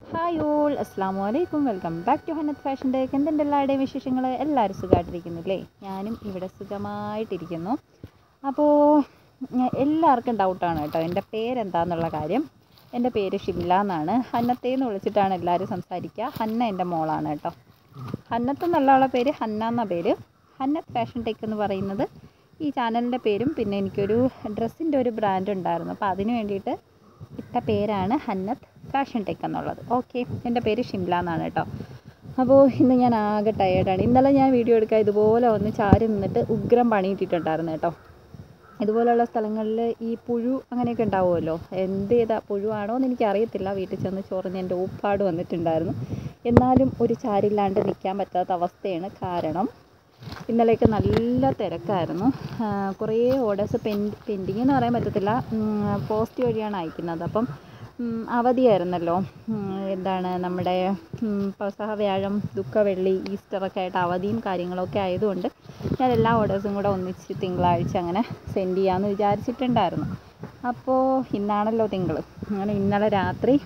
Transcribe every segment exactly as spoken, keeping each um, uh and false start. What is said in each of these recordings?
Hi all, അസ്സാം വലൈക്കും. Welcome back to Hannath fashion tech. എന്തുണ്ട് എല്ലാവരുടെയും വിശേഷങ്ങൾ? എല്ലാവരും സുഖമായിട്ടിരിക്കുന്നില്ലേ? ഞാനും ഇവിടെ സുഖമായിട്ടിരിക്കുന്നു. അപ്പോൾ എല്ലാവർക്കും ഡൗട്ടാണ് കേട്ടോ എൻ്റെ പേരെന്താന്നുള്ള കാര്യം. എൻ്റെ പേര് ഷിംല എന്നാണ്. ഹന്നത്തേന്ന് വിളിച്ചിട്ടാണ് എല്ലാവരും സംസാരിക്കുക. ഹന്ന എൻ്റെ മോളാണ് കേട്ടോ. ഹന്നത്ത് എന്നുള്ളവളുടെ പേര് ഹന്ന എന്ന പേര്. ഹന്നത്ത് ഫാഷൻ ടേക്ക് എന്ന് പറയുന്നത് ഈ ചാനലിൻ്റെ പേരും, പിന്നെ എനിക്കൊരു ഡ്രസ്സിൻ്റെ ഒരു ബ്രാൻഡ് ഉണ്ടായിരുന്നു, അപ്പോൾ അതിന് വേണ്ടിയിട്ട് ഇട്ട പേരാണ് ഹന്നത്ത് ഫാഷൻ ടെക് എന്നുള്ളത്. ഓക്കെ, എൻ്റെ പേര് ഷിംല എന്നാണ് കേട്ടോ. അപ്പോൾ ഇന്ന് ഞാൻ ആകെ ടയേർഡാണ്. ഇന്നലെ ഞാൻ വീഡിയോ എടുക്കാൻ ഇതുപോലെ ഒന്ന് ചാരി നിന്നിട്ട് ഉഗ്രം പണിയിട്ടിട്ടുണ്ടായിരുന്നു കേട്ടോ. ഇതുപോലെയുള്ള സ്ഥലങ്ങളിൽ ഈ പുഴു അങ്ങനെയൊക്കെ ഉണ്ടാവുമല്ലോ, എന്ത് ചെയ്താൽ പുഴുവാണോ എന്ന് എനിക്കറിയത്തില്ല. വീട്ടിൽ ചെന്ന് ചൊറിഞ്ഞ് എൻ്റെ ഊപ്പാട് വന്നിട്ടുണ്ടായിരുന്നു. എന്നാലും ഒരു ചാരില്ലാണ്ട് നിൽക്കാൻ പറ്റാത്ത അവസ്ഥയാണ്. കാരണം ഇന്നലെയൊക്കെ നല്ല തിരക്കായിരുന്നു. കുറേ ഓർഡേഴ്സ് പെൻഡ് പെൻഡിങ് എന്ന് പറയാൻ പറ്റത്തില്ല, പോസ്റ്റ് വഴിയാണ് അയക്കുന്നത്. അപ്പം അവധിയായിരുന്നല്ലോ, എന്താണ് നമ്മുടെ പെസഹ വ്യാഴം, ദുഃഖവെള്ളി, ഈസ്റ്ററൊക്കെ ആയിട്ട് അവധിയും കാര്യങ്ങളൊക്കെ ആയതുകൊണ്ട് ഞാൻ എല്ലാ ഓർഡേഴ്സും കൂടെ ഒന്നിച്ച് തിങ്കളാഴ്ച അങ്ങനെ സെൻഡ് ചെയ്യാമെന്ന് വിചാരിച്ചിട്ടുണ്ടായിരുന്നു. അപ്പോൾ ഇന്നാണല്ലോ തിങ്കൾ. അങ്ങനെ ഇന്നലെ രാത്രി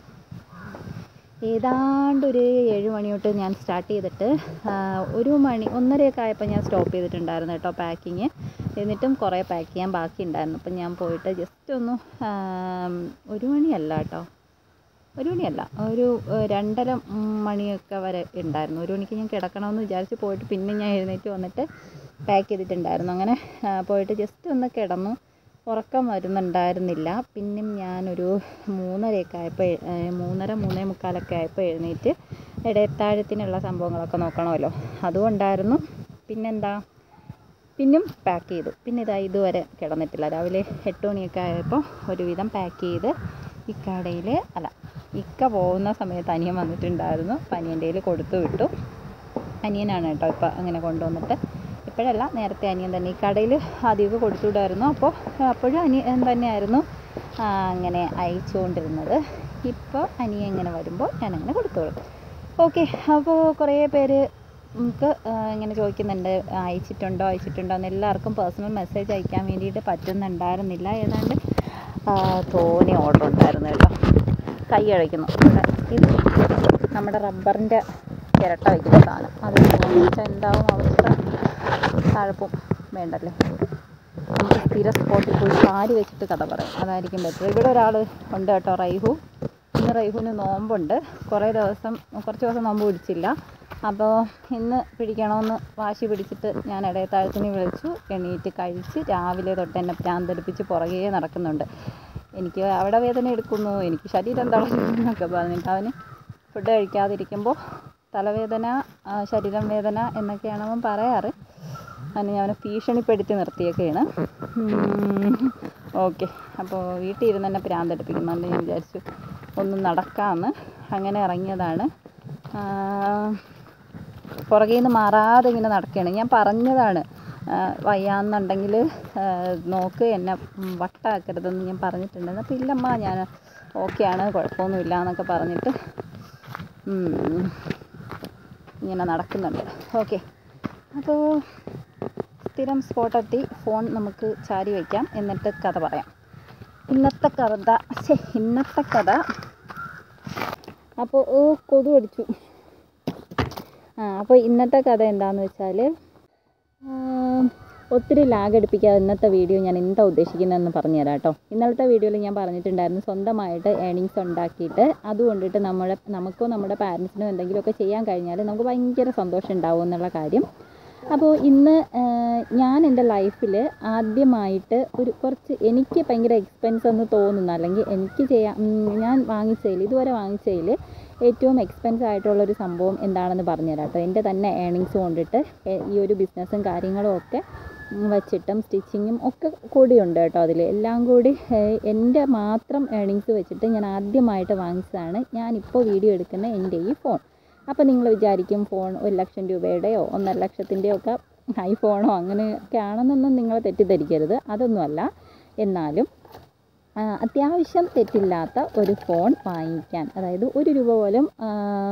ഏതാണ്ട് ഒരു ഏഴ് മണി തൊട്ട് ഞാൻ സ്റ്റാർട്ട് ചെയ്തിട്ട് ഒരു മണി ഒന്നരയൊക്കെ ആയപ്പോൾ ഞാൻ സ്റ്റോപ്പ് ചെയ്തിട്ടുണ്ടായിരുന്നു കേട്ടോ പാക്കിങ്. എന്നിട്ടും കുറേ പാക്ക് ചെയ്യാൻ ബാക്കി ഉണ്ടായിരുന്നു. അപ്പം ഞാൻ പോയിട്ട് ജസ്റ്റ് ഒന്ന് ഒരു മണിയല്ല കേട്ടോ ഒരു മണിയല്ല ഒരു രണ്ടര മണിയൊക്കെ വരെ ഉണ്ടായിരുന്നു. ഒരു മണിക്ക് ഞാൻ കിടക്കണമെന്ന് വിചാരിച്ച് പോയിട്ട് പിന്നെ ഞാൻ എഴുന്നേറ്റ് വന്നിട്ട് പാക്ക് ചെയ്തിട്ടുണ്ടായിരുന്നു. അങ്ങനെ പോയിട്ട് ജസ്റ്റ് ഒന്ന് കിടന്നു. ഉറക്കം വരുന്നുണ്ടായിരുന്നില്ല. പിന്നെയും ഞാനൊരു മൂന്നരയൊക്കെ ആയപ്പോൾ മൂന്നര മൂന്നേ മുക്കാലൊക്കെ ആയപ്പോൾ എഴുന്നേറ്റ് ഇടയത്താഴത്തിനുള്ള സംഭവങ്ങളൊക്കെ നോക്കണമല്ലോ, അതുകൊണ്ടായിരുന്നു. പിന്നെന്താ, പിന്നും പാക്ക് ചെയ്തു. പിന്നെ ഇതാ ഇതുവരെ കിടന്നിട്ടില്ല. രാവിലെ എട്ട് മണിയൊക്കെ ആയപ്പോൾ ഒരുവിധം പാക്ക് ചെയ്ത് ഇക്കടയിൽ അല്ല ഇക്ക പോകുന്ന സമയത്ത് അനിയൻ വന്നിട്ടുണ്ടായിരുന്നു. അപ്പം അനിയൻ്റെ കയ്യിൽ കൊടുത്തു വിട്ടു. അനിയനാണ് കേട്ടോ ഇപ്പം അങ്ങനെ കൊണ്ടുവന്നിട്ട്, ഇപ്പോഴല്ല നേരത്തെ അനിയൻ തന്നെ ഈ കടയിൽ ആദ്യമൊക്കെ കൊടുത്തു വിടായിരുന്നു. അപ്പോൾ അപ്പോഴും അനിയൻ തന്നെയായിരുന്നു അങ്ങനെ അയച്ചുകൊണ്ടിരുന്നത്. ഇപ്പോൾ അനിയൻ ഇങ്ങനെ വരുമ്പോൾ ഞാനങ്ങനെ കൊടുത്തോളും. ഓക്കെ, അപ്പോൾ കുറേ പേര് നമുക്ക് ഇങ്ങനെ ചോദിക്കുന്നുണ്ട് അയച്ചിട്ടുണ്ടോ അയച്ചിട്ടുണ്ടോ എന്ന്. എല്ലാവർക്കും പേഴ്സണൽ മെസ്സേജ് അയക്കാൻ വേണ്ടിയിട്ട് പറ്റുന്നുണ്ടായിരുന്നില്ല. ഏതാണ്ട് തോനെ ഓർഡർ ഉണ്ടായിരുന്നു കേട്ടോ. കൈ അഴയ്ക്കുന്നു. ഇവിടെ ഇത് നമ്മുടെ റബ്ബറിൻ്റെ ചിരട്ട വയ്ക്കുന്ന സാധനം, അത് വെച്ചാൽ എന്താവും അവസ്ഥ? താഴെപ്പും വേണ്ടല്ലേ. നമുക്ക് സ്ഥിര സ്പോട്ടിൽ പോയി സാരി വെച്ചിട്ട് കഥ പറയാം, അതായിരിക്കും ബെറ്റർ. ഇവിടെ ഒരാൾ ഉണ്ട് കേട്ടോ, റൈഹു. ഇന്ന് റൈഹുവിന് നോമ്പുണ്ട്. കുറേ ദിവസം കുറച്ച് ദിവസം നോമ്പ് പിടിച്ചില്ല. അപ്പോൾ ഇന്ന് പിടിക്കണമെന്ന് വാശി പിടിച്ചിട്ട് ഞാൻ ഇടയത്താഴത്തിന് വിളിച്ചു. എണീറ്റ് കഴിച്ച് രാവിലെ തൊട്ട് എന്നെ പ്രാന്തടിപ്പിച്ച് പുറകെ നടക്കുന്നുണ്ട്. എനിക്ക് അവിടെ വേദന എടുക്കുന്നു, എനിക്ക് ശരീരം തളരുന്നു എന്നൊക്കെ പറഞ്ഞിട്ട് അവന് ഫുഡ് കഴിക്കാതിരിക്കുമ്പോൾ തലവേദന, ശരീരം വേദന എന്നൊക്കെയാണ് അവൻ പറയാറ്. അതിന് ഞാൻ ഭീഷണിപ്പെടുത്തി നിർത്തിയൊക്കെയാണ്. ഓക്കെ, അപ്പോൾ വീട്ടിൽ ഇരുന്ന് തന്നെ പ്രാന്തടിപ്പിക്കുന്നുണ്ട്. ഞാൻ വിചാരിച്ചു ഒന്ന് നടക്കാമെന്ന് അങ്ങനെ ഇറങ്ങിയതാണ്. പുറകെ നിന്ന് മാറാതെ ഇങ്ങനെ നടക്കുകയാണ്. ഞാൻ പറഞ്ഞതാണ് വയ്യാന്നുണ്ടെങ്കിൽ നോക്ക്, എന്നെ വട്ടാക്കരുതെന്ന് ഞാൻ പറഞ്ഞിട്ടുണ്ടായിരുന്നു. അപ്പോൾ ഇല്ലമ്മ ഞാൻ ഓക്കെയാണ്, കുഴപ്പമൊന്നുമില്ല എന്നൊക്കെ പറഞ്ഞിട്ട് ഇങ്ങനെ നടക്കുന്നുണ്ട്. ഓക്കെ, അപ്പോൾ സ്ഥിരം സ്പോട്ടെത്തി ഫോൺ നമുക്ക് ചാരി വയ്ക്കാം, എന്നിട്ട് കഥ പറയാം. ഇന്നത്തെ കഥ ശേ ഇന്നത്തെ കഥ അപ്പോൾ ഓ കൊതു അടിച്ചു. ആ അപ്പോൾ ഇന്നത്തെ കഥ എന്താണെന്ന് വെച്ചാൽ, ഒത്തിരി ലാഗ് അടുപ്പിക്കാതെ ഇന്നത്തെ വീഡിയോ ഞാൻ എന്താ ഉദ്ദേശിക്കുന്നതെന്ന് പറഞ്ഞുതരാം കേട്ടോ. ഇന്നലത്തെ വീഡിയോയിൽ ഞാൻ പറഞ്ഞിട്ടുണ്ടായിരുന്നു സ്വന്തമായിട്ട് ഏണിങ്സ് ഉണ്ടാക്കിയിട്ട് അതുകൊണ്ടിട്ട് നമ്മുടെ നമുക്കോ നമ്മുടെ പാരൻസിനോ എന്തെങ്കിലുമൊക്കെ ചെയ്യാൻ കഴിഞ്ഞാൽ നമുക്ക് ഭയങ്കര സന്തോഷം ഉണ്ടാവും എന്നുള്ള കാര്യം. അപ്പോൾ ഇന്ന് ഞാൻ എൻ്റെ ലൈഫിൽ ആദ്യമായിട്ട് ഒരു കുറച്ച് എനിക്ക് ഭയങ്കര എക്സ്പെൻസ് എന്ന് തോന്നുന്ന, അല്ലെങ്കിൽ എനിക്ക് ചെയ്യാൻ ഞാൻ വാങ്ങിച്ചതിൽ ഇതുവരെ വാങ്ങിച്ചതിൽ ഏറ്റവും എക്സ്പെൻസ് ആയിട്ടുള്ളൊരു സംഭവം എന്താണെന്ന് പറഞ്ഞുതരാം കേട്ടോ. എൻ്റെ തന്നെ ഏണിങ്സ് കൊണ്ടിട്ട് ഈ ഒരു ബിസിനസ്സും കാര്യങ്ങളും ഒക്കെ വച്ചിട്ടും സ്റ്റിച്ചിങ്ങും ഒക്കെ കൂടിയുണ്ട് കേട്ടോ. അതിൽ എല്ലാം കൂടി എൻ്റെ മാത്രം ഏണിങ്സ് വെച്ചിട്ട് ഞാൻ ആദ്യമായിട്ട് വാങ്ങിച്ചതാണ് ഞാനിപ്പോൾ വീഡിയോ എടുക്കുന്ന എൻ്റെ ഈ ഫോൺ. അപ്പോൾ നിങ്ങൾ വിചാരിക്കും ഫോൺ ഒരു ലക്ഷം രൂപയുടെയോ ഒന്നര ലക്ഷത്തിൻ്റെയോ ഒക്കെ ഐഫോണോ അങ്ങനെയൊക്കെ ആണെന്നൊന്നും നിങ്ങൾ തെറ്റിദ്ധരിക്കരുത്, അതൊന്നുമല്ല. എന്നാലും അത്യാവശ്യം തെറ്റില്ലാത്ത ഒരു ഫോൺ വാങ്ങിക്കാൻ, അതായത് ഒരു രൂപ പോലും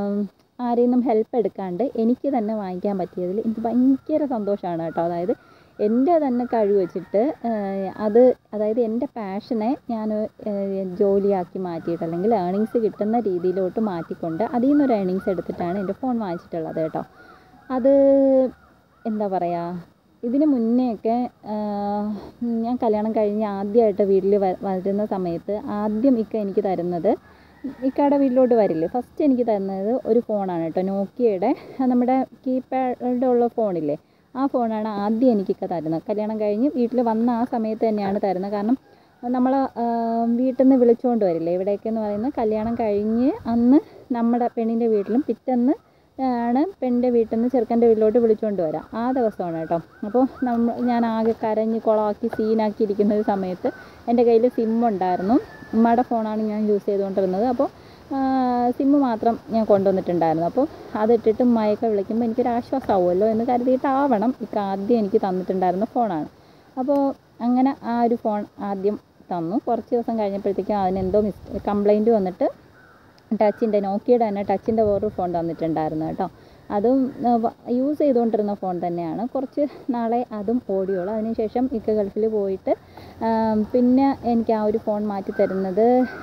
ആരെയും നിന്നും ഹെൽപ്പ് എടുക്കാണ്ട് എനിക്ക് തന്നെ വാങ്ങിക്കാൻ പറ്റിയതിൽ എനിക്ക് ഭയങ്കര സന്തോഷമാണ് കേട്ടോ. അതായത് എൻ്റെ തന്നെ കഴിവ് വെച്ചിട്ട് അത് അതായത് എൻ്റെ പാഷനെ ഞാൻ ജോലിയാക്കി മാറ്റിയിട്ട് അല്ലെങ്കിൽ ഏണിങ്സ് കിട്ടുന്ന രീതിയിലോട്ട് മാറ്റിക്കൊണ്ട് അതിൽ നിന്നൊരു ഏണിങ്സ് എടുത്തിട്ടാണ് എൻ്റെ ഫോൺ വാങ്ങിച്ചിട്ടുള്ളത് കേട്ടോ. അത് എന്താ പറയുക, ഇതിന് മുന്നേയൊക്കെ ഞാൻ കല്യാണം കഴിഞ്ഞ് ആദ്യമായിട്ട് വീട്ടിൽ വരുന്ന സമയത്ത് ആദ്യം ഇക്ക എനിക്ക് തരുന്നത്, ഇക്കയുടെ വീട്ടിലോട്ട് വരില്ലേ, ഫസ്റ്റ് എനിക്ക് തരുന്നത് ഒരു ഫോണാണ് കേട്ടോ. നോക്കിയയുടെ നമ്മുടെ കീപാഡ് ഉള്ള ഫോണില്ലേ, ആ ഫോണാണ് ആദ്യം എനിക്കിക്ക തരുന്നത്. കല്യാണം കഴിഞ്ഞ് വീട്ടിൽ വന്ന ആ സമയത്ത് തന്നെയാണ് തരുന്നത്. കാരണം നമ്മൾ വീട്ടിൽ നിന്ന് വിളിച്ചുകൊണ്ട് വരില്ലേ, ഇവിടേക്കെന്ന് പറയുന്നത് കല്യാണം കഴിഞ്ഞ് അന്ന് നമ്മുടെ പെണ്ണിൻ്റെ വീട്ടിലും പിറ്റേന്ന് ആണ് പെണ്ണിൻ്റെ വീട്ടിൽ നിന്ന് ചെറുക്കൻ്റെ വീട്ടിലോട്ട് വിളിച്ചുകൊണ്ട് വരാം. ആ ദിവസമാണ് കേട്ടോ. അപ്പോൾ നമ്മൾ ഞാൻ ആകെ കരഞ്ഞ് കുളമാക്കി സീനാക്കി ഇരിക്കുന്ന ഒരു സമയത്ത് എൻ്റെ കയ്യിൽ സിം ഉണ്ടായിരുന്നു. ഉമ്മയുടെ ഫോണാണ് ഞാൻ യൂസ് ചെയ്തുകൊണ്ടിരുന്നത്. അപ്പോൾ സിമ്മ് മാത്രം ഞാൻ കൊണ്ടുവന്നിട്ടുണ്ടായിരുന്നു. അപ്പോൾ അതിട്ടിട്ട് ഉമ്മയൊക്കെ വിളിക്കുമ്പോൾ എനിക്കൊരു ആശ്വാസമാവുമല്ലോ എന്ന് കരുതിയിട്ടാവണം ഇപ്പം ആദ്യം എനിക്ക് തന്നിട്ടുണ്ടായിരുന്ന ഫോണാണ്. അപ്പോൾ അങ്ങനെ ആ ഒരു ഫോൺ ആദ്യം തന്നു. കുറച്ച് ദിവസം കഴിഞ്ഞപ്പോഴത്തേക്കും അതിനെന്തോ മിസ് കംപ്ലൈൻറ്റ് വന്നിട്ട് ടച്ചിൻ്റെ, നോക്കിയുടെ തന്നെ ടച്ചിൻ്റെ വേറൊരു ഫോൺ തന്നിട്ടുണ്ടായിരുന്നു കേട്ടോ. അതും യൂസ് ചെയ്തുകൊണ്ടിരുന്ന ഫോൺ തന്നെയാണ്. കുറച്ച് നാളെ അതും ഓടിയുള്ളൂ. അതിനുശേഷം ഇക്ക ഗൾഫിൽ പോയിട്ട് പിന്നെ എനിക്ക് ആ ഒരു ഫോൺ മാറ്റി തരുന്നത്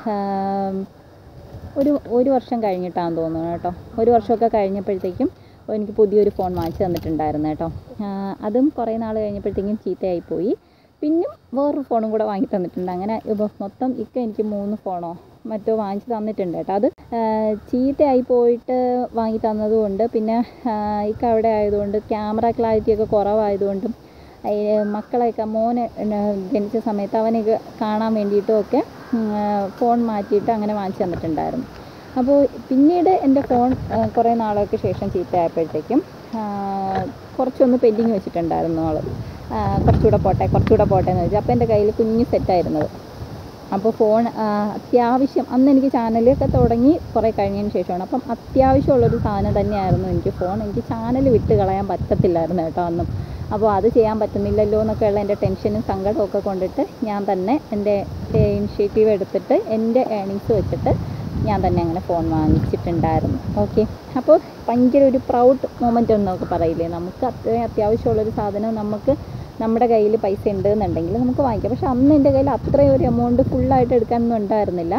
ഒരു ഒരു വർഷം കഴിഞ്ഞിട്ടാണെന്ന് തോന്നുന്നു കേട്ടോ. ഒരു വർഷമൊക്കെ കഴിഞ്ഞപ്പോഴത്തേക്കും എനിക്ക് പുതിയൊരു ഫോൺ വാങ്ങിച്ച് തന്നിട്ടുണ്ടായിരുന്നു കേട്ടോ. അതും കുറേ നാൾ കഴിഞ്ഞപ്പോഴത്തേക്കും ചീത്തയായിപ്പോയി. പിന്നും വേറൊരു ഫോണും കൂടെ വാങ്ങി തന്നിട്ടുണ്ട്. അങ്ങനെ ഇപ്പോൾ മൊത്തം ഇക്ക എനിക്ക് മൂന്ന് ഫോണോ മറ്റോ വാങ്ങിച്ച് തന്നിട്ടുണ്ട് കേട്ടോ. അത് ചീത്തയായി പോയിട്ട് വാങ്ങി തന്നതുകൊണ്ട്, പിന്നെ ഇക്ക അവിടെ ആയതുകൊണ്ട് ക്യാമറ ക്ലാരിറ്റിയൊക്കെ കുറവായതുകൊണ്ടും മക്കളെയൊക്കെ മോനെ ജനിച്ച സമയത്ത് അവനെയൊക്കെ കാണാൻ വേണ്ടിയിട്ടും ഒക്കെ ഫോൺ മാറ്റിയിട്ട് അങ്ങനെ വാങ്ങിച്ച് തന്നിട്ടുണ്ടായിരുന്നു. അപ്പോൾ പിന്നീട് എൻ്റെ ഫോൺ കുറേ നാളൊക്കെ ശേഷം ചീത്തയായപ്പോഴത്തേക്കും കുറച്ചൊന്ന് പെൻഡിങ് വെച്ചിട്ടുണ്ടായിരുന്നു ആൾ. കുറച്ചുകൂടെ പോട്ടെ കുറച്ചുകൂടെ പോട്ടെ എന്ന് വെച്ചാൽ. അപ്പോൾ എൻ്റെ കയ്യിൽ കുഞ്ഞ് സെറ്റായിരുന്നത്. അപ്പോൾ ഫോൺ അത്യാവശ്യം അന്ന് എനിക്ക് ചാനലൊക്കെ തുടങ്ങി കുറേ കഴിഞ്ഞതിന് ശേഷമാണ്. അപ്പം അത്യാവശ്യമുള്ളൊരു സാധനം തന്നെയായിരുന്നു എനിക്ക് ഫോൺ. എനിക്ക് ചാനൽ വിട്ട് കളയാൻ പറ്റത്തില്ലായിരുന്നു കേട്ടോ അന്നും. അപ്പോൾ അത് ചെയ്യാൻ പറ്റുന്നില്ലല്ലോ എന്നൊക്കെയുള്ള എൻ്റെ ടെൻഷനും സങ്കടമൊക്കെ കൊണ്ടിട്ട് ഞാൻ തന്നെ എൻ്റെ ഇനിഷ്യേറ്റീവ് എടുത്തിട്ട് എൻ്റെ ഏണിങ്സ് വെച്ചിട്ട് ഞാൻ തന്നെ അങ്ങനെ ഫോൺ വാങ്ങിച്ചിട്ടുണ്ടായിരുന്നു. ഓക്കെ, അപ്പോൾ ഭയങ്കര ഒരു പ്രൗഡ് മൊമെൻ്റ് എന്നൊക്കെ പറയില്ലേ, നമുക്ക് അത്രയും അത്യാവശ്യമുള്ളൊരു സാധനം നമുക്ക് നമ്മുടെ കയ്യിൽ പൈസ ഉണ്ട് എന്നുണ്ടെങ്കിൽ നമുക്ക് വാങ്ങിക്കാം. പക്ഷെ അന്ന് എൻ്റെ കയ്യിൽ അത്രയും ഒരു എമൗണ്ട് ഫുള്ളായിട്ട് എടുക്കാനൊന്നും ഉണ്ടായിരുന്നില്ല.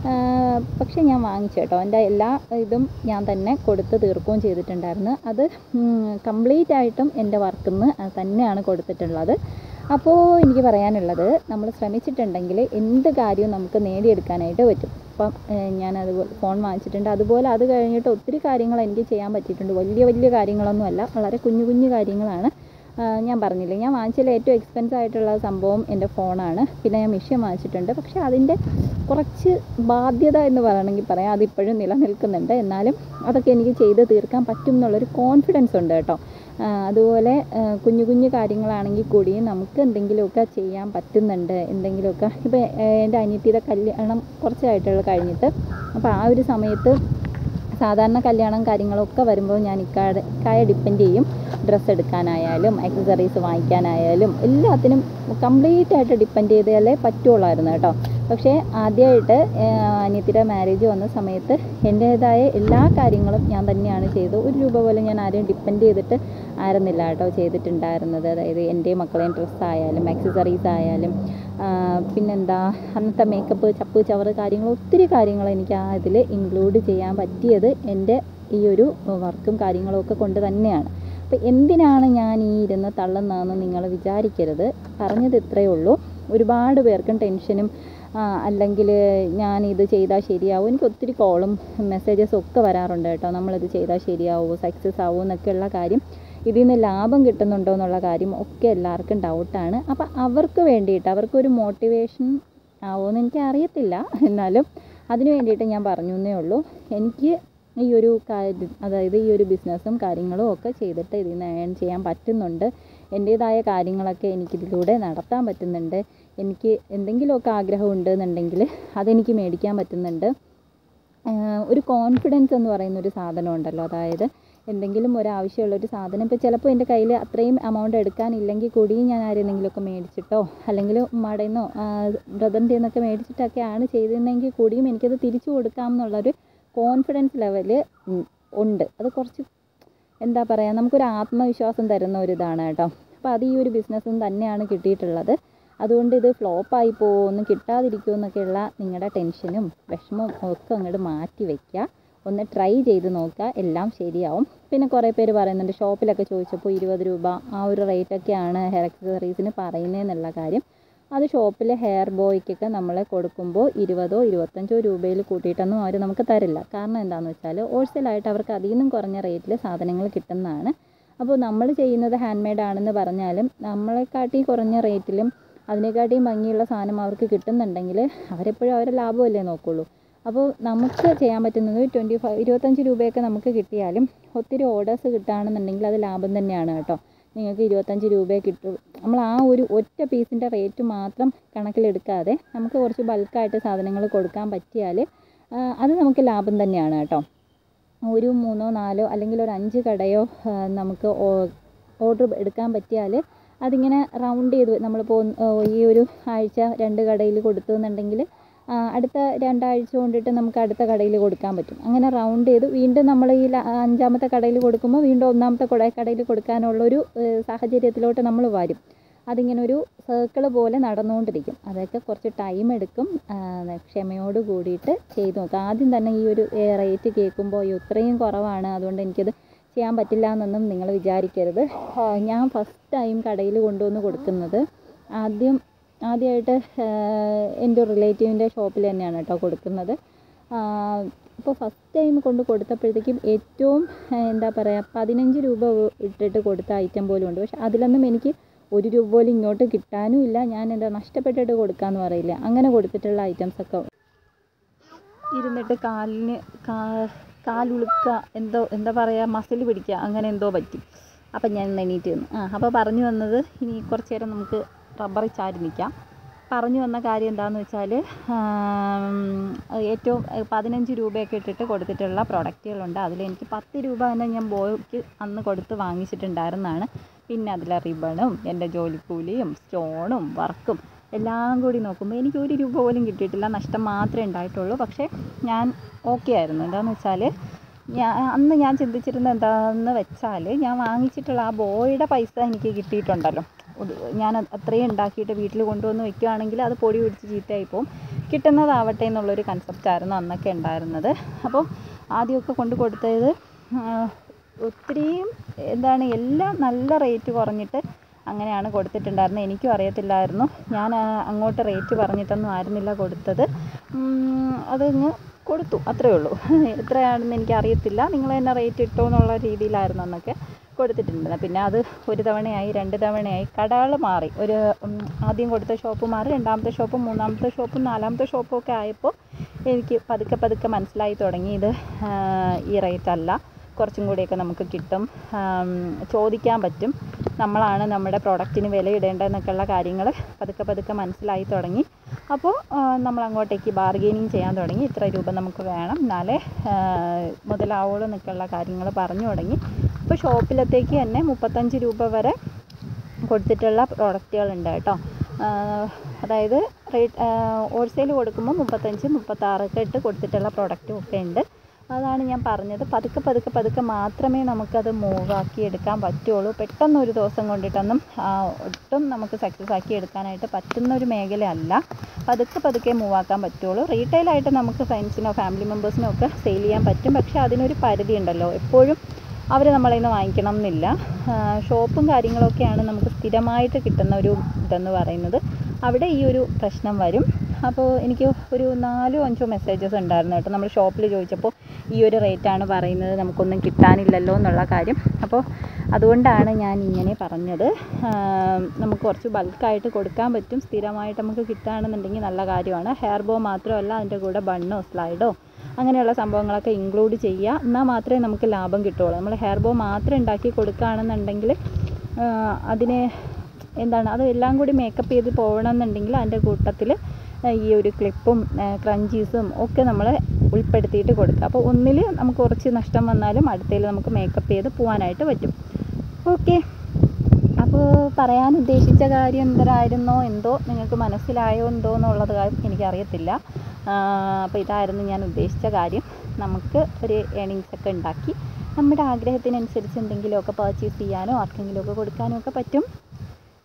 പക്ഷേ ഞാൻ വാങ്ങിച്ചു കേട്ടോ. എൻ്റെ എല്ലാ ഇതും ഞാൻ തന്നെ കൊടുത്ത് തീർക്കുകയും ചെയ്തിട്ടുണ്ടായിരുന്നു. അത് കംപ്ലീറ്റ് ആയിട്ടും എൻ്റെ വർക്കിൽ നിന്ന് തന്നെയാണ് കൊടുത്തിട്ടുള്ളത്. അപ്പോൾ എനിക്ക് പറയാനുള്ളത്, നമ്മൾ ശ്രമിച്ചിട്ടുണ്ടെങ്കിൽ എന്ത് കാര്യവും നമുക്ക് നേടിയെടുക്കാനായിട്ട് പറ്റും. അപ്പം ഞാനത് ഫോൺ വാങ്ങിച്ചിട്ടുണ്ട്. അതുപോലെ അത് കഴിഞ്ഞിട്ട് ഒത്തിരി കാര്യങ്ങൾ എനിക്ക് ചെയ്യാൻ പറ്റിയിട്ടുണ്ട്. വലിയ വലിയ കാര്യങ്ങളൊന്നുമല്ല, വളരെ കുഞ്ഞു കുഞ്ഞു കാര്യങ്ങളാണ്. ഞാൻ പറഞ്ഞില്ലേ, ഞാൻ വാങ്ങിച്ചതിൽ ഏറ്റവും എക്സ്പെൻസ് ആയിട്ടുള്ള സംഭവം എൻ്റെ ഫോണാണ്. പിന്നെ ഞാൻ മെഷീൻ വാങ്ങിച്ചിട്ടുണ്ട്. പക്ഷേ അതിൻ്റെ കുറച്ച് ബാധ്യത എന്ന് പറയണമെങ്കിൽ പറയാം, അതിപ്പോഴും നിലനിൽക്കുന്നുണ്ട്. എന്നാലും അതൊക്കെ എനിക്ക് ചെയ്ത് തീർക്കാൻ പറ്റും എന്നുള്ളൊരു കോൺഫിഡൻസ് ഉണ്ട് കേട്ടോ. അതുപോലെ കുഞ്ഞു കുഞ്ഞു കാര്യങ്ങളാണെങ്കിൽ കൂടിയും നമുക്ക് എന്തെങ്കിലുമൊക്കെ ചെയ്യാൻ പറ്റുന്നുണ്ട്. എന്തെങ്കിലുമൊക്കെ ഇപ്പോൾ എൻ്റെ അനിയത്തിയുടെ കല്യാണം കുറച്ചായിട്ടുള്ള കഴിഞ്ഞിട്ട്, അപ്പോൾ ആ ഒരു സമയത്ത് സാധാരണ കല്യാണം കാര്യങ്ങളൊക്കെ വരുമ്പോൾ ഞാൻ ഇക്കാടെ ഇക്കായെ ഡിപ്പെൻഡ് ചെയ്യും. ഡ്രസ്സ് എടുക്കാനായാലും ആക്സസറീസ് വാങ്ങിക്കാനായാലും എല്ലാത്തിനും കംപ്ലീറ്റ് ആയിട്ട് ഡിപ്പെൻഡ് ചെയ്താലേ പറ്റുള്ളായിരുന്നു കേട്ടോ. പക്ഷേ ആദ്യമായിട്ട് അനിയത്തിയുടെ മാരേജ് വന്ന സമയത്ത് എൻ്റേതായ എല്ലാ കാര്യങ്ങളും ഞാൻ തന്നെയാണ് ചെയ്തത്. ഒരു രൂപ പോലും ഞാൻ ആരെയും ഡിപ്പെൻഡ് ചെയ്തിട്ട് ആയിരുന്നില്ല കേട്ടോ ചെയ്തിട്ടുണ്ടായിരുന്നത്. അതായത് എൻ്റെ മക്കളെയും ഡ്രസ്സായാലും ആക്സസറീസ് ആയാലും പിന്നെന്താ അന്നത്തെ മേക്കപ്പ് ചപ്പ് ചവറ് കാര്യങ്ങൾ ഒത്തിരി കാര്യങ്ങൾ എനിക്ക് ആ ഇതിൽ ഇൻക്ലൂഡ് ചെയ്യാൻ പറ്റിയത് എൻ്റെ ഈ ഒരു വർക്കും കാര്യങ്ങളും ഒക്കെ കൊണ്ട് തന്നെയാണ്. അപ്പോൾ എന്തിനാണ് ഞാൻ ഈ ഇരുന്ന് തള്ളുന്നതെന്ന് നിങ്ങൾ വിചാരിക്കരുത്. പറഞ്ഞത് ഇത്രയേ ഉള്ളൂ. ഒരുപാട് പേർക്കും ടെൻഷനും അല്ലെങ്കിൽ ഞാനിത് ചെയ്താൽ ശരിയാവും, എനിക്ക് ഒത്തിരി കോളും മെസ്സേജസും ഒക്കെ വരാറുണ്ട് കേട്ടോ. നമ്മളിത് ചെയ്താൽ ശരിയാവുമോ, സക്സസ് ആവുമോ എന്നൊക്കെയുള്ള കാര്യം, ഇതിൽ നിന്ന് ലാഭം കിട്ടുന്നുണ്ടോ എന്നുള്ള കാര്യം ഒക്കെ എല്ലാവർക്കും ഡൗട്ടാണ്. അപ്പോൾ അവർക്ക് വേണ്ടിയിട്ട് അവർക്കൊരു മോട്ടിവേഷൻ ആവുമെന്ന് എനിക്ക് അറിയത്തില്ല. എന്നാലും അതിന് വേണ്ടിയിട്ട് ഞാൻ പറഞ്ഞു എന്നേ ഉള്ളൂ. എനിക്ക് ഈ ഒരു കാര്യം, അതായത് ഈ ഒരു ബിസിനസ്സും കാര്യങ്ങളും ഒക്കെ ചെയ്തിട്ട് ഇതിൽ നിന്ന് ഏൺ ചെയ്യാൻ പറ്റുന്നുണ്ട്. എൻ്റേതായ കാര്യങ്ങളൊക്കെ എനിക്കിതിലൂടെ നടത്താൻ പറ്റുന്നുണ്ട്. എനിക്ക് എന്തെങ്കിലുമൊക്കെ ആഗ്രഹം ഉണ്ടെന്നുണ്ടെങ്കിൽ അതെനിക്ക് മേടിക്കാൻ പറ്റുന്നുണ്ട്. ഒരു കോൺഫിഡൻസ് എന്ന് പറയുന്നൊരു സാധനം ഉണ്ടല്ലോ, അതായത് എന്തെങ്കിലും ഒരാവശ്യമുള്ളൊരു സാധനം ഇപ്പോൾ ചിലപ്പോൾ എൻ്റെ കയ്യിൽ അത്രയും എമൗണ്ട് എടുക്കാനില്ലെങ്കിൽ കൂടിയും ഞാൻ ആരെന്തെങ്കിലുമൊക്കെ മേടിച്ചിട്ടോ അല്ലെങ്കിൽ ഉമ്മയുടെ നിന്നോ ബ്രദറിൻ്റെ നിന്നൊക്കെ മേടിച്ചിട്ടൊക്കെയാണ് ചെയ്തിരുന്നെങ്കിൽ കൂടിയും എനിക്കത് തിരിച്ചു കൊടുക്കാം എന്നുള്ളൊരു കോൺഫിഡൻസ് ലെവൽ ഉണ്ട്. അത് കുറച്ച് എന്താ പറയുക, നമുക്കൊരു ആത്മവിശ്വാസം തരുന്ന ഒരു ഇതാണ് കേട്ടോ. അപ്പോൾ അത് ഈ ഒരു ബിസിനസ്സിൽ നിന്ന് തന്നെയാണ് കിട്ടിയിട്ടുള്ളത്. അതുകൊണ്ട് ഇത് ഫ്ലോപ്പായി പോകുമോ, ഒന്നും കിട്ടാതിരിക്കുമോ എന്നൊക്കെയുള്ള നിങ്ങളുടെ ടെൻഷനും വിഷമവും ഒക്കെ അങ്ങോട്ട് മാറ്റി വയ്ക്കുക. ഒന്ന് ട്രൈ ചെയ്ത് നോക്കുക, എല്ലാം ശരിയാവും. പിന്നെ കുറേ പേര് പറയുന്നുണ്ട് ഷോപ്പിലൊക്കെ ചോദിച്ചപ്പോൾ ഇരുപത് രൂപ ആ ഒരു റേറ്റൊക്കെയാണ് ഹെയർ അക്സസറീസിന് പറയുന്നതെന്നുള്ള കാര്യം. അത് ഷോപ്പിലെ ഹെയർ ബോയ്ക്കൊക്കെ നമ്മൾ കൊടുക്കുമ്പോൾ ഇരുപതോ ഇരുപത്തഞ്ചോ രൂപയിൽ കൂട്ടിയിട്ടൊന്നും അവർ നമുക്ക് തരില്ല. കാരണം എന്താണെന്ന് വെച്ചാൽ ഹോൾസെയിലായിട്ട് അവർക്ക് അതിൽ നിന്നും കുറഞ്ഞ റേറ്റിൽ സാധനങ്ങൾ കിട്ടുന്നതാണ്. അപ്പോൾ നമ്മൾ ചെയ്യുന്നത് ഹാൻഡ് മെയ്ഡ് ആണെന്ന് പറഞ്ഞാലും നമ്മളെക്കാട്ടി കുറഞ്ഞ റേറ്റിലും അതിനെക്കാട്ടിയും ഭംഗിയുള്ള സാധനം അവർക്ക് കിട്ടുന്നുണ്ടെങ്കിൽ അവരെപ്പോഴും അവരെ ലാഭമല്ലേ നോക്കുള്ളൂ. അപ്പോൾ നമുക്ക് ചെയ്യാൻ പറ്റുന്നത് ട്വൻറ്റി ഫൈവ് ഇരുപത്തഞ്ച് രൂപയൊക്കെ നമുക്ക് കിട്ടിയാലും ഒത്തിരി ഓർഡേഴ്സ് കിട്ടുകയാണെന്നുണ്ടെങ്കിൽ അത് ലാഭം തന്നെയാണ് കേട്ടോ. നിങ്ങൾക്ക് ഇരുപത്തഞ്ച് രൂപയെ കിട്ടും. നമ്മൾ ആ ഒരു ഒറ്റ പീസിൻ്റെ റേറ്റ് മാത്രം കണക്കിലെടുക്കാതെ നമുക്ക് കുറച്ച് ബൾക്കായിട്ട് സാധനങ്ങൾ കൊടുക്കാൻ പറ്റിയാൽ അത് നമുക്ക് ലാഭം തന്നെയാണ് കേട്ടോ. ഒരു മൂന്നോ നാലോ അല്ലെങ്കിൽ ഒരു അഞ്ച് കടയോ നമുക്ക് ഓർഡർ എടുക്കാൻ പറ്റിയാൽ അതിങ്ങനെ റൗണ്ട് ചെയ്ത് നമ്മളിപ്പോൾ ഈ ഒരു ആഴ്ച രണ്ട് കടയിൽ കൊടുത്തു എന്നുണ്ടെങ്കിൽ അടുത്ത രണ്ടാഴ്ച കൊണ്ടിട്ട് നമുക്ക് അടുത്ത കടയിൽ കൊടുക്കാൻ പറ്റും. അങ്ങനെ റൗണ്ട് ചെയ്ത് വീണ്ടും നമ്മൾ ഈ അഞ്ചാമത്തെ കടയിൽ കൊടുക്കുമ്പോൾ വീണ്ടും ഒന്നാമത്തെ കടയിൽ കൊടുക്കാനുള്ളൊരു സാഹചര്യത്തിലോട്ട് നമ്മൾ വരും. അതിങ്ങനെ ഒരു സർക്കിൾ പോലെ നടന്നുകൊണ്ടിരിക്കും. അതൊക്കെ കുറച്ച് ടൈം എടുക്കും. ക്ഷമയോട് കൂടിയിട്ട് ചെയ്ത് നോക്കുക. ആദ്യം തന്നെ ഈ ഒരു റേറ്റ് കേൾക്കുമ്പോൾ ഇത്രയും കുറവാണ് അതുകൊണ്ട് എനിക്കത് ചെയ്യാൻ പറ്റില്ല എന്നൊന്നും നിങ്ങൾ വിചാരിക്കരുത്. ഞാൻ ഫസ്റ്റ് ടൈം കടയിൽ കൊണ്ടുവന്ന് കൊടുക്കുന്നത് ആദ്യം ആദ്യമായിട്ട് എൻ്റെ റിലേറ്റീവിൻ്റെ ഷോപ്പിൽ തന്നെയാണ് കേട്ടോ കൊടുക്കുന്നത്. അപ്പോൾ ഫസ്റ്റ് ടൈം കൊണ്ട് കൊടുത്തപ്പോഴത്തേക്കും ഏറ്റവും എന്താ പറയുക പതിനഞ്ച് രൂപ ഇട്ടിട്ട് കൊടുത്ത ഐറ്റം പോലും ഉണ്ട്. പക്ഷെ അതിലൊന്നും എനിക്ക് ഒരു രൂപ പോലും ഇങ്ങോട്ട് കിട്ടാനും ഇല്ല. ഞാൻ എന്താ നഷ്ടപ്പെട്ടിട്ട് കൊടുക്കാമെന്ന് പറയില്ല, അങ്ങനെ കൊടുത്തിട്ടുള്ള ഐറ്റംസൊക്കെ ഇരുന്നിട്ട് കാലിന് കാ കാലുളുക്കുക എന്തോ എന്താ പറയുക മസിൽ പിടിക്കുക അങ്ങനെ എന്തോ പറ്റി. അപ്പം ഞാൻ എണീറ്റ് വന്നു. ആ അപ്പോൾ പറഞ്ഞു വന്നത് ഇനി കുറച്ച് നേരം നമുക്ക് റബ്ബറിൽ ചാരി നിൽക്കാം. പറഞ്ഞു വന്ന കാര്യം എന്താണെന്ന് വെച്ചാൽ ഏറ്റവും പതിനഞ്ച് രൂപയൊക്കെ ഇട്ടിട്ട് കൊടുത്തിട്ടുള്ള പ്രൊഡക്റ്റുകളുണ്ട്. അതിലെനിക്ക് പത്ത് രൂപ തന്നെ ഞാൻ ബോയ്ക്ക് അന്ന് കൊടുത്ത് വാങ്ങിച്ചിട്ടുണ്ടായിരുന്നതാണ്. പിന്നെ അതിലെ റിബണും എൻ്റെ ജോലിക്കൂലിയും സ്റ്റോണും വർക്കും എല്ലാം കൂടി നോക്കുമ്പോൾ എനിക്ക് ഒരു രൂപ പോലും കിട്ടിയിട്ടില്ല. നഷ്ടം മാത്രമേ ഉണ്ടായിട്ടുള്ളൂ. പക്ഷേ ഞാൻ ഓക്കെ ആയിരുന്നു. എന്താണെന്ന് വെച്ചാൽ ഞാൻ അന്ന് ഞാൻ ചിന്തിച്ചിരുന്നത് എന്താണെന്ന് വെച്ചാൽ ഞാൻ വാങ്ങിച്ചിട്ടുള്ള ആ ബോയുടെ പൈസ എനിക്ക് കിട്ടിയിട്ടുണ്ടല്ലോ. ഞാൻ അത്രയും ഉണ്ടാക്കിയിട്ട് വീട്ടിൽ കൊണ്ടുവന്ന് വെക്കുകയാണെങ്കിൽ അത് പൊടി പിടിച്ച് ചീത്തയായി പോവും. കിട്ടുന്നതാവട്ടെ എന്നുള്ളൊരു കൺസെപ്റ്റായിരുന്നു അന്നൊക്കെ ഉണ്ടായിരുന്നത്. അപ്പോൾ ആദ്യമൊക്കെ കൊണ്ട് കൊടുത്തത് ഒത്തിരിയും എന്താണ് എല്ലാം നല്ല റേറ്റ് കുറഞ്ഞിട്ട് അങ്ങനെയാണ് കൊടുത്തിട്ടുണ്ടായിരുന്നത്. എനിക്കും അറിയത്തില്ലായിരുന്നു. ഞാൻ അങ്ങോട്ട് റേറ്റ് പറഞ്ഞിട്ടൊന്നും ആയിരുന്നില്ല കൊടുത്തത്. അതങ്ങ് കൊടുത്തു, അത്രയേ ഉള്ളൂ. എത്രയാണെന്ന് എനിക്കറിയത്തില്ല, നിങ്ങൾ തന്നെ റേറ്റ് ഇട്ടോ എന്നുള്ള രീതിയിലായിരുന്നു അന്നൊക്കെ കൊടുത്തിട്ടുണ്ടായിരുന്നത്. പിന്നെ അത് ഒരു തവണയായി രണ്ട് തവണയായി കടകൾ മാറി. ഒരു ആദ്യം കൊടുത്ത ഷോപ്പ് മാറി, രണ്ടാമത്തെ ഷോപ്പും മൂന്നാമത്തെ ഷോപ്പും നാലാമത്തെ ഷോപ്പും ഒക്കെ ആയപ്പോൾ എനിക്ക് പതുക്കെ പതുക്കെ മനസ്സിലായി തുടങ്ങി ഇത് ഈ റേറ്റ് അല്ല, കുറച്ചും കൂടിയൊക്കെ നമുക്ക് കിട്ടും, ചോദിക്കാൻ പറ്റും, നമ്മളാണ് നമ്മുടെ പ്രോഡക്റ്റിന് വില ഇടേണ്ടതെന്നൊക്കെയുള്ള കാര്യങ്ങൾ പതുക്കെ പതുക്കെ മനസ്സിലായി തുടങ്ങി. അപ്പോൾ നമ്മൾ അങ്ങോട്ടേക്ക് ബാർഗെയിനിങ് ചെയ്യാൻ തുടങ്ങി. ഇത്ര രൂപ നമുക്ക് വേണം എന്നാലേ മുതലാവുള്ളൂ എന്നൊക്കെയുള്ള കാര്യങ്ങൾ പറഞ്ഞു തുടങ്ങി. ഇപ്പോൾ ഷോപ്പിലത്തേക്ക് തന്നെ മുപ്പത്തഞ്ച് രൂപ വരെ കൊടുത്തിട്ടുള്ള പ്രോഡക്റ്റുകളുണ്ട് കേട്ടോ. അതായത് റേറ്റ് ഹോൾസെയിൽ കൊടുക്കുമ്പോൾ മുപ്പത്തഞ്ച് മുപ്പത്താറൊക്കെ ഇട്ട് കൊടുത്തിട്ടുള്ള പ്രോഡക്റ്റും ഒക്കെ ഉണ്ട്. അതാണ് ഞാൻ പറഞ്ഞത്, പതുക്കെ പതുക്കെ പതുക്കെ മാത്രമേ നമുക്കത് മൂവ് ആക്കി എടുക്കാൻ പറ്റുള്ളൂ. പെട്ടെന്ന് ഒരു ദിവസം കൊണ്ടിട്ടൊന്നും ഒട്ടും നമുക്ക് സക്സസ് ആക്കി എടുക്കാനായിട്ട് പറ്റുന്ന ഒരു മേഖലയല്ല. പതുക്കെ പതുക്കെ മൂവ് ആക്കാൻ പറ്റുള്ളൂ. റീറ്റെയിലായിട്ട് നമുക്ക് ഫ്രണ്ട്സിനോ ഫാമിലി മെമ്പേഴ്സിനോ ഒക്കെ സെയിൽ ചെയ്യാൻ പറ്റും. പക്ഷേ അതിനൊരു പരിധി ഉണ്ടല്ലോ. എപ്പോഴും അവർ നമ്മളെ നിന്ന് വാങ്ങിക്കണം എന്നില്ല. ഷോപ്പും കാര്യങ്ങളൊക്കെയാണ് നമുക്ക് സ്ഥിരമായിട്ട് കിട്ടുന്ന ഒരു ഇതെന്ന് പറയുന്നത്. അവിടെ ഈ ഒരു പ്രശ്നം വരും. അപ്പോൾ എനിക്ക് ഒരു നാലോ അഞ്ചോ മെസ്സേജസ് ഉണ്ടായിരുന്നു കേട്ടോ. നമ്മൾ ഷോപ്പിൽ ചോദിച്ചപ്പോൾ ഈ ഒരു റേറ്റാണ് പറയുന്നത്, നമുക്കൊന്നും കിട്ടാനില്ലല്ലോ എന്നുള്ള കാര്യം. അപ്പോൾ അതുകൊണ്ടാണ് ഞാൻ ഇങ്ങനെ പറഞ്ഞത്. നമുക്ക് കുറച്ച് ബൾക്കായിട്ട് കൊടുക്കാൻ പറ്റും. സ്ഥിരമായിട്ട് നമുക്ക് കിട്ടുകയാണെന്നുണ്ടെങ്കിൽ നല്ല കാര്യമാണ്. ഹെയർ ബോ മാത്രമല്ല, അതിൻ്റെ കൂടെ ബണ്ണോ സ്ലൈഡോ അങ്ങനെയുള്ള സംഭവങ്ങളൊക്കെ ഇൻക്ലൂഡ് ചെയ്യുക. എന്നാൽ മാത്രമേ നമുക്ക് ലാഭം കിട്ടുള്ളൂ. നമ്മൾ ഹെയർ ബോ മാത്രം ഉണ്ടാക്കി കൊടുക്കുകയാണെന്നുണ്ടെങ്കിൽ അതിനെ എന്താണ് അത് എല്ലാം കൂടി മേക്കപ്പ് ചെയ്ത് പോകണമെന്നുണ്ടെങ്കിൽ അതിൻ്റെ കൂട്ടത്തിൽ ഈ ഒരു ക്ലിപ്പും ക്രഞ്ചീസും ഒക്കെ നമ്മൾ ഉൾപ്പെടുത്തിയിട്ട് കൊടുക്കുക. അപ്പോൾ ഒന്നിൽ നമുക്ക് കുറച്ച് നഷ്ടം വന്നാലും അടുത്തതിൽ നമുക്ക് മേക്കപ്പ് ചെയ്ത് പോകാനായിട്ട് പറ്റും. ഓക്കെ, അപ്പോൾ പറയാൻ ഉദ്ദേശിച്ച കാര്യം എന്തരായിരുന്നോ എന്തോ, നിങ്ങൾക്ക് മനസ്സിലായോ എന്തോ എന്നുള്ളത് എനിക്കറിയത്തില്ല. അപ്പോൾ ഇതായിരുന്നു ഞാൻ ഉദ്ദേശിച്ച കാര്യം. നമുക്ക് ഒരു ഏണിങ്സൊക്കെ ഉണ്ടാക്കി നമ്മുടെ ആഗ്രഹത്തിനനുസരിച്ച് എന്തെങ്കിലുമൊക്കെ പർച്ചേസ് ചെയ്യാനോ ആർക്കെങ്കിലുമൊക്കെ കൊടുക്കാനോ ഒക്കെ പറ്റും.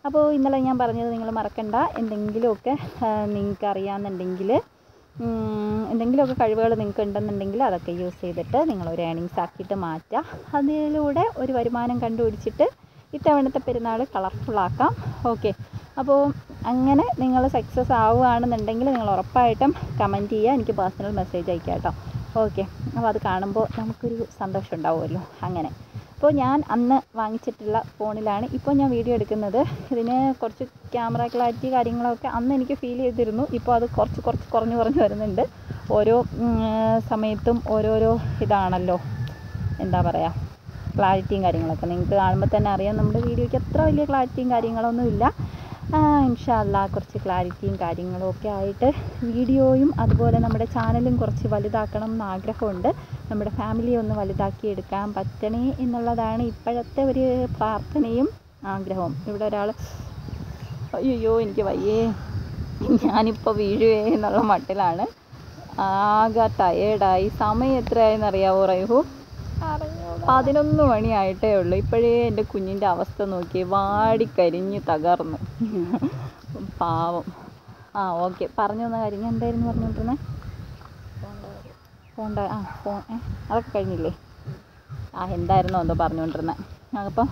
അപ്പോൾ ഇന്നലെ ഞാൻ പറഞ്ഞത് നിങ്ങൾ മറക്കണ്ട. എന്തെങ്കിലുമൊക്കെ നിങ്ങൾക്ക് അറിയാമെന്നുണ്ടെങ്കിൽ, എന്തെങ്കിലുമൊക്കെ കഴിവുകൾ നിങ്ങൾക്ക് ഉണ്ടെന്നുണ്ടെങ്കിൽ അതൊക്കെ യൂസ് ചെയ്തിട്ട് നിങ്ങളൊരു ഏണിങ്സ് ആക്കിയിട്ട് മാറ്റുക. അതിലൂടെ ഒരു വരുമാനം കണ്ടുപിടിച്ചിട്ട് ഇത്തവണത്തെ പെരുന്നാൾ കളർഫുള്ളാക്കാം. ഓക്കെ, അപ്പോൾ അങ്ങനെ നിങ്ങൾ സക്സസ് ആവുകയാണെന്നുണ്ടെങ്കിൽ നിങ്ങൾ ഉറപ്പായിട്ടും കമൻറ്റ് ചെയ്യുക, എനിക്ക് പേഴ്സണൽ മെസ്സേജ് അയക്കുക കേട്ടോ. ഓക്കെ, അപ്പോൾ അത് കാണുമ്പോൾ നമുക്കൊരു സന്തോഷം ഉണ്ടാവുമല്ലോ. അങ്ങനെ അപ്പോൾ ഞാൻ അന്ന് വാങ്ങിച്ചിട്ടുള്ള ഫോണിലാണ് ഇപ്പോൾ ഞാൻ വീഡിയോ എടുക്കുന്നത്. ഇതിന് കുറച്ച് ക്യാമറ ക്ലാരിറ്റി കാര്യങ്ങളൊക്കെ അന്ന് എനിക്ക് ഫീൽ ചെയ്തിരുന്നു. ഇപ്പോൾ അത് കുറച്ച് കുറച്ച് കുറഞ്ഞു കുറഞ്ഞ് വരുന്നുണ്ട്. ഓരോ സമയത്തും ഓരോരോ ഇതാണല്ലോ, എന്താ പറയുക, ക്ലാരിറ്റിയും കാര്യങ്ങളൊക്കെ നിങ്ങൾക്ക് കാണുമ്പോൾ തന്നെ അറിയാം. നമ്മുടെ വീഡിയോയ്ക്ക് അത്ര വലിയ ക്ലാരിറ്റിയും കാര്യങ്ങളൊന്നും ഇല്ല. ഇൻഷാ അല്ലാഹ് കുറച്ച് ക്ലാരിറ്റിയും കാര്യങ്ങളും ഒക്കെ ആയിട്ട് വീഡിയോയും അതുപോലെ നമ്മുടെ ചാനലും കുറച്ച് വലുതാക്കണം എന്ന് ആഗ്രഹമുണ്ട്. നമ്മുടെ ഫാമിലി ഒന്ന് വലുതാക്കി എടുക്കാൻ പറ്റണേ എന്നുള്ളതാണ് ഇപ്പോഴത്തെ ഒരു പ്രാർത്ഥനയും ആഗ്രഹവും. ഇവിടെ ഒരാൾ അയ്യോ എനിക്ക് വയ്യേ, ഞാനിപ്പോൾ വീഴുവേ എന്നുള്ള മട്ടിലാണ്. ആകെ ടയേർഡായി. സമയം എത്രയായെന്ന് അറിയാവോ റൈഹു? പതിനൊന്ന് മണിയായിട്ടേ ഉള്ളൂ. ഇപ്പോഴേ എൻ്റെ കുഞ്ഞിൻ്റെ അവസ്ഥ നോക്കി, വാടിക്കരിഞ്ഞ് തകർന്നു. പാവം. ആ ഓക്കെ, പറഞ്ഞു തന്ന കാര്യം ഞാൻ എന്തായിരുന്നു പറഞ്ഞുകൊണ്ടിരുന്നത്? ഫോണ്ട ആ ഫോൺ ഏ അതൊക്കെ കഴിഞ്ഞില്ലേ? ആ എന്തായിരുന്നു എന്തോ പറഞ്ഞുകൊണ്ടിരുന്നത്. അപ്പം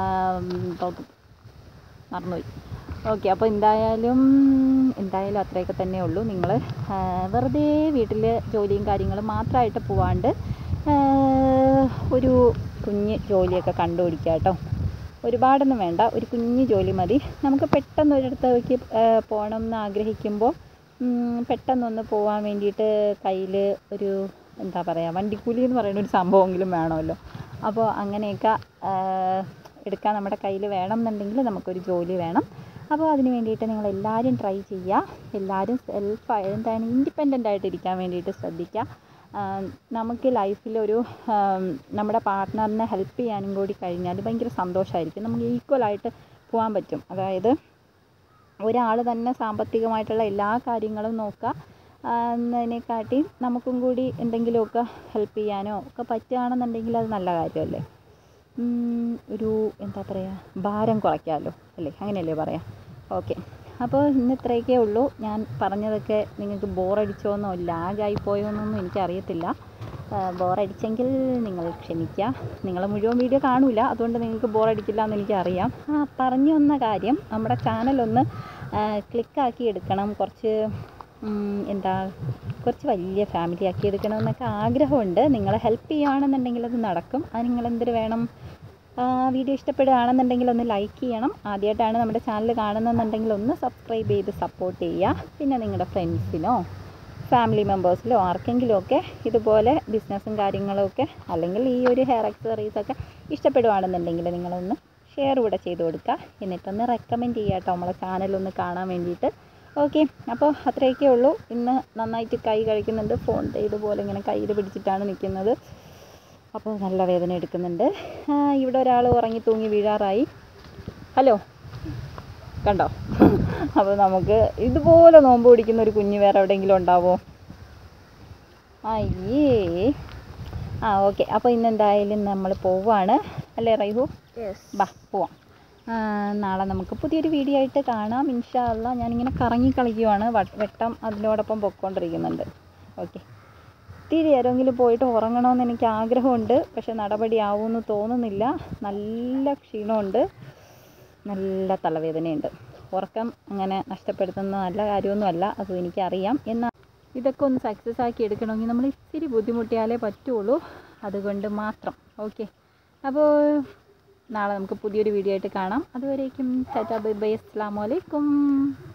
മറന്നുപോയി. ഓക്കെ, അപ്പോൾ എന്തായാലും എന്തായാലും അത്രയൊക്കെ തന്നെ ഉള്ളൂ. നിങ്ങൾ വെറുതെ വീട്ടിൽ ജോലിയും കാര്യങ്ങളും മാത്രമായിട്ട് പോവാണ്ട് ഒരു കുഞ്ഞ് ജോലിയൊക്കെ കണ്ടുപിടിക്കുക കേട്ടോ. ഒരുപാടൊന്നും വേണ്ട, ഒരു കുഞ്ഞ് ജോലി മതി. നമുക്ക് പെട്ടെന്ന് ഒരിടത്തേക്ക് പോകണം എന്ന് ആഗ്രഹിക്കുമ്പോൾ പെട്ടെന്നൊന്ന് പോകാൻ വേണ്ടിയിട്ട് കയ്യിൽ ഒരു എന്താ പറയുക, വണ്ടിക്കൂലി എന്ന് പറയുന്ന ഒരു സംഭവമെങ്കിലും വേണമല്ലോ. അപ്പോൾ അങ്ങനെയൊക്കെ എടുക്കാൻ നമ്മുടെ കയ്യിൽ വേണം എന്നുണ്ടെങ്കിൽ നമുക്കൊരു ജോലി വേണം. അപ്പോൾ അതിന് വേണ്ടിയിട്ട് നിങ്ങളെല്ലാവരും ട്രൈ ചെയ്യുക. എല്ലാവരും സെൽഫ് എന്താണ് ഇൻഡിപെൻഡൻ്റ് ആയിട്ട് ഇരിക്കാൻ വേണ്ടിയിട്ട് ശ്രദ്ധിക്കുക. നമുക്ക് ലൈഫിലൊരു നമ്മുടെ പാർട്ട്ണറിനെ ഹെൽപ്പ് ചെയ്യാനും കൂടി കഴിഞ്ഞാൽ ഭയങ്കര സന്തോഷമായിരിക്കും. നമുക്ക് ഈക്വലായിട്ട് പോകാൻ പറ്റും. അതായത് ഒരാൾ തന്നെ സാമ്പത്തികമായിട്ടുള്ള എല്ലാ കാര്യങ്ങളും നോക്കുക എന്നതിനെക്കാട്ടി നമുക്കും കൂടി എന്തെങ്കിലുമൊക്കെ ഹെൽപ്പ് ചെയ്യാനോ ഒക്കെ പറ്റുകയാണെന്നുണ്ടെങ്കിൽ അത് നല്ല കാര്യമല്ലേ. ഒരു എന്താ പറയുക, ഭാരം കുറയ്ക്കാമല്ലോ അല്ലേ, അങ്ങനെയല്ലേ പറയാം. ഓക്കെ, അപ്പോൾ ഇന്ന് ഇത്രയൊക്കെ ഉള്ളൂ. ഞാൻ പറഞ്ഞതൊക്കെ നിങ്ങൾക്ക് ബോറടിച്ചോന്നോ ലാഗായിപ്പോയോന്നൊന്നും എനിക്കറിയത്തില്ല. ബോറടിച്ചെങ്കിൽ നിങ്ങൾ ക്ഷമിക്കുക. നിങ്ങൾ മുഴുവൻ വീഡിയോ കാണില്ല, അതുകൊണ്ട് നിങ്ങൾക്ക് ബോറടിക്കില്ല എന്ന് എനിക്കറിയാം. ആ പറഞ്ഞു വന്ന കാര്യം, നമ്മുടെ ചാനലൊന്ന് ക്ലിക്കാക്കി എടുക്കണം. കുറച്ച് എന്താ കുറച്ച് വലിയ ഫാമിലി ആക്കി എടുക്കണമെന്നൊക്കെ ആഗ്രഹമുണ്ട്. നിങ്ങളെ ഹെൽപ്പ് ചെയ്യുകയാണെന്നുണ്ടെങ്കിൽ അത് നടക്കും. അത് നിങ്ങളെന്തൊരു വേണം, വീഡിയോ ഇഷ്ടപ്പെടുകയാണെന്നുണ്ടെങ്കിൽ ഒന്ന് ലൈക്ക് ചെയ്യണം. ആദ്യമായിട്ടാണ് നമ്മുടെ ചാനൽ കാണുന്നതെന്നുണ്ടെങ്കിൽ ഒന്ന് സബ്സ്ക്രൈബ് ചെയ്ത് സപ്പോർട്ട് ചെയ്യുക. പിന്നെ നിങ്ങളുടെ ഫ്രണ്ട്സിനോ ഫാമിലി മെമ്പേഴ്സിലോ ആർക്കെങ്കിലുമൊക്കെ ഇതുപോലെ ബിസിനസ്സും കാര്യങ്ങളുമൊക്കെ അല്ലെങ്കിൽ ഈ ഒരു ഹെയർ അക്സസറീസൊക്കെ ഇഷ്ടപ്പെടുകയാണെന്നുണ്ടെങ്കിൽ നിങ്ങളൊന്ന് ഷെയർ കൂടെ ചെയ്ത് കൊടുക്കുക. എന്നിട്ടൊന്ന് റെക്കമെൻഡ് ചെയ്യുക കേട്ടോ നമ്മളെ ചാനലൊന്ന് കാണാൻ വേണ്ടിയിട്ട്. ഓക്കെ, അപ്പോൾ അത്രയൊക്കെ ഉള്ളൂ. ഇന്ന് നന്നായിട്ട് കൈ കഴിക്കുന്നുണ്ട്. ഫോൺ ഇതുപോലെ ഇങ്ങനെ കയ്യിൽ പിടിച്ചിട്ടാണ് നിൽക്കുന്നത്. അപ്പോൾ നല്ല വേദന എടുക്കുന്നുണ്ട്. ഇവിടെ ഒരാൾ ഉറങ്ങി തൂങ്ങി വീഴാറായി. ഹലോ, കണ്ടോ? അപ്പോൾ നമുക്ക് ഇതുപോലെ നോമ്പ് പിടിക്കുന്ന ഒരു കുഞ്ഞ് വേറെ എവിടെയെങ്കിലും ഉണ്ടാവുമോ? അയ്യേ. ആ ഓക്കെ, അപ്പോൾ ഇന്നെന്തായാലും നമ്മൾ പോവാണ് അല്ലേ റൈഹു? ബാ പോവാം. നാളെ നമുക്ക് പുതിയൊരു വീഡിയോ ആയിട്ട് കാണാം ഇൻഷാ അല്ലാഹ്. ഞാനിങ്ങനെ കറങ്ങി കളിക്കുവാണ്, വെട്ടം അതിനോടൊപ്പം പൊയ്ക്കൊണ്ടിരിക്കുന്നുണ്ട്. ഓക്കെ, ഇത്തിരി നേരമെങ്കിലും പോയിട്ട് ഉറങ്ങണമെന്ന് എനിക്ക് ആഗ്രഹമുണ്ട്. പക്ഷെ നടപടിയാവുമെന്ന് തോന്നുന്നില്ല. നല്ല ക്ഷീണമുണ്ട്, നല്ല തലവേദനയുണ്ട്. ഉറക്കം അങ്ങനെ നഷ്ടപ്പെടുത്തുന്ന നല്ല കാര്യമൊന്നുമല്ല, അതും എനിക്കറിയാം. എന്നാൽ ഇതൊക്കെ ഒന്ന് സക്സസ് ആക്കി എടുക്കണമെങ്കിൽ നമ്മൾ ഇത്തിരി ബുദ്ധിമുട്ടിയാലേ പറ്റുള്ളൂ. അതുകൊണ്ട് മാത്രം. ഓക്കെ, അപ്പോൾ നാളെ നമുക്ക് പുതിയൊരു വീഡിയോ ആയിട്ട് കാണാം. അതുവരേക്കും ടാറ്റാ ബൈ ബൈ, അസ്സലാമു അലൈക്കും.